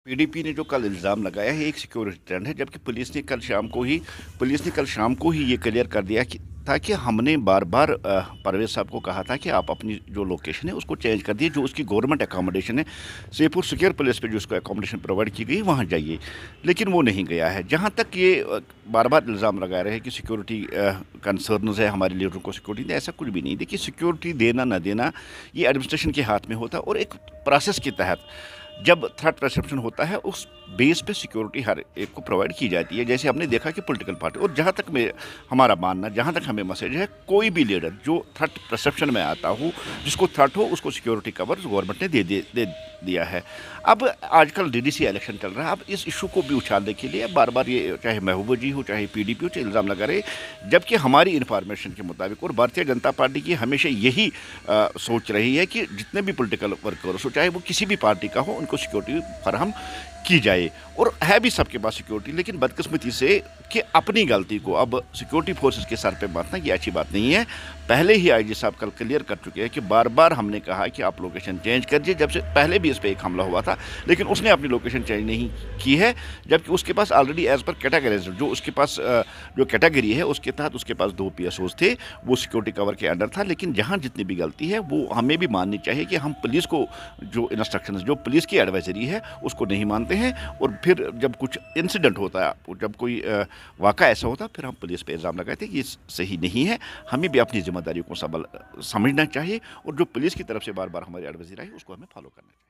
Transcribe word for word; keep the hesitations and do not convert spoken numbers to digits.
PDP ने जो कल इल्ज़ाम लगाया है एक सिक्योरिटी ट्रेंड है, जबकि पुलिस ने कल शाम को ही पुलिस ने कल शाम को ही ये क्लियर कर दिया कि था कि हमने बार बार अ, परवेज साहब को कहा था कि आप अपनी जो लोकेशन है उसको चेंज कर दिए, जो उसकी गवर्नमेंट एकोमोडेशन है सेपुर सिक्योर प्लेस पे जो उसको एकोमोडेशन प्रोवाइड की गई वहाँ जाइए, लेकिन वो नहीं गया है। जहाँ तक ये अ, बार बार इल्ज़ाम लगा रहे हैं कि सिक्योरिटी कंसर्नस है, हमारे लीडरों को सिक्योरिटी दे, ऐसा कुछ भी नहीं। देखिए, सिक्योरिटी देना ना देना ये एडमिनिस्ट्रेशन के हाथ में होता है, और एक प्रोसेस के तहत जब थ्रेट परसेप्शन होता है उस बेस पे सिक्योरिटी हर एक को प्रोवाइड की जाती है। जैसे हमने देखा कि पॉलिटिकल पार्टी, और जहाँ तक मैं हमारा मानना, जहाँ तक हमें मैसेज है, कोई भी लीडर जो थ्रेट परसेप्शन में आता हो, जिसको थ्रेट हो, उसको सिक्योरिटी कवर गवर्नमेंट ने दे दे, दे दिया है। अब आजकल डीडीसी इलेक्शन चल रहा है, अब इस इशू को भी उछालने के लिए बार बार ये चाहे महबूबा जी हो, चाहे पीडीपी हो, चाहे इल्ज़ाम लगा रहे, जबकि हमारी इन्फॉर्मेशन के मुताबिक और भारतीय जनता पार्टी की हमेशा यही आ, सोच रही है कि जितने भी पॉलिटिकल वर्कर्स हो, चाहे वो किसी भी पार्टी का हो, उनको सिक्योरिटी फराहम की जाए। और है भी सबके पास सिक्योरिटी, लेकिन बदकिस्मती से कि अपनी गलती को अब सिक्योरिटी फोर्सेस के सर पे बांटना ये अच्छी बात नहीं है। पहले ही आईजी साहब कल क्लियर कर चुके हैं कि बार बार हमने कहा कि आप लोकेशन चेंज करिए, जब से पहले भी इस पर एक हमला हुआ था, लेकिन उसने अपनी लोकेशन चेंज नहीं की है, जबकि उसके पास ऑलरेडी एज पर कैटेगरीज जो उसके पास जो कैटेगरी है उसके तहत उसके पास दो पी एस ओज थे, वो सिक्योरिटी कवर के अंडर था। लेकिन जहाँ जितनी भी गलती है वो हमें भी माननी चाहिए कि हम पुलिस को जो इंस्ट्रक्शन, जो पुलिस की एडवाइजरी है उसको नहीं मानते हैं, और फिर जब कुछ इंसिडेंट होता है, जब कोई वाक़ा ऐसा होता है, फिर हम पुलिस पे इल्ज़ाम लगाते हैं कि ये सही नहीं है। हमें भी अपनी जिम्मेदारी को सबल समझना चाहिए, और जो पुलिस की तरफ से बार बार हमारी एडवाइजरी आई उसको हमें फॉलो करना चाहिए।